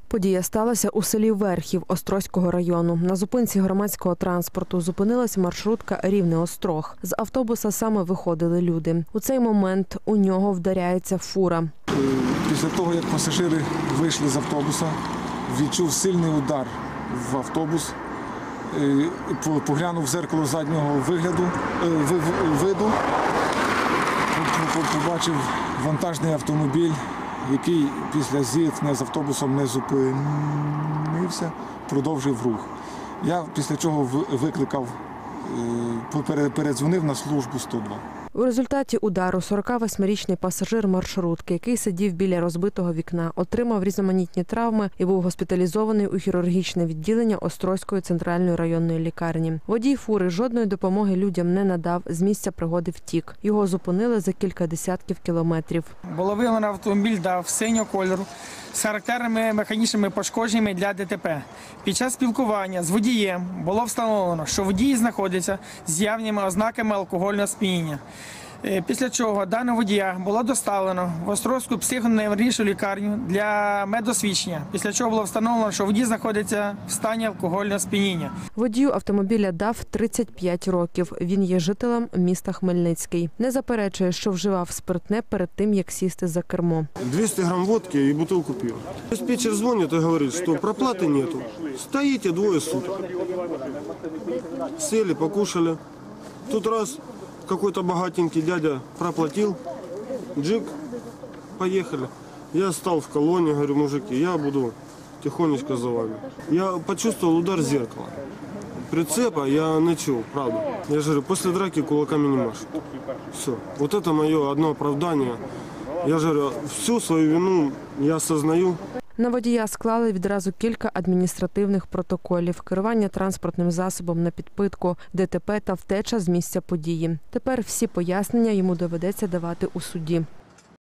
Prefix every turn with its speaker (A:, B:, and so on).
A: Подія сталася у селі Верхів Острозького району. На зупинці громадського транспорту зупинилась маршрутка Рівне-Острог. З автобуса саме виходили люди. У цей момент у нього вдаряється фура.
B: Після того, як пасажири вийшли з автобуса, відчув сильний удар в автобус. Поглянув в дзеркало заднього виду, побачив вантажний автомобіль, який після зіткнення з автобусом не зупинився, продовжив рух. Я після чого передзвонив на службу 102.
A: У результаті удару 48-річний пасажир маршрутки, який сидів біля розбитого вікна, отримав різноманітні травми і був госпіталізований у хірургічне відділення Острозької центральної районної лікарні. Водій фури жодної допомоги людям не надав, з місця пригоди втік. Його зупинили за кілька десятків кілометрів.
C: Було виявлено автомобіль синього кольору з характерними механічними пошкодженнями для ДТП. Під час спілкування з водієм було встановлено, що водій знаходиться з явними ознаками алкогольного сп'яніння. Після чого даного водія було доставлено в Острозьку психоневрологічну лікарню для медосвідчення. Після чого було встановлено, що водій знаходиться в стані алкогольного сп'яніння.
A: Водію автомобіля дав 35 років. Він є жителем міста Хмельницький. Не заперечує, що вживав спиртне перед тим, як сісти за кермо.
D: 200 грамм водки и бутылку пива. Диспетчер звонит и говорит, что проплаты нету. Стоите двое суток. Сели, покушали. Тут раз какой-то богатенький дядя проплатил. Джик, поехали. Я стал в колонне, говорю, мужики, я буду тихонечко за вами. Я почувствовал удар зеркала. Прицепа я не чув, правда. Я же говорю, после драки кулаками не машут. Все. Вот это мое одно оправдание. Я же говорю, всю свою вину я осознаю.
A: На водія склали відразу кілька адміністративних протоколів: керування транспортним засобом на підпитку, ДТП та втеча з місця події. Тепер всі пояснення йому доведеться давати у суді.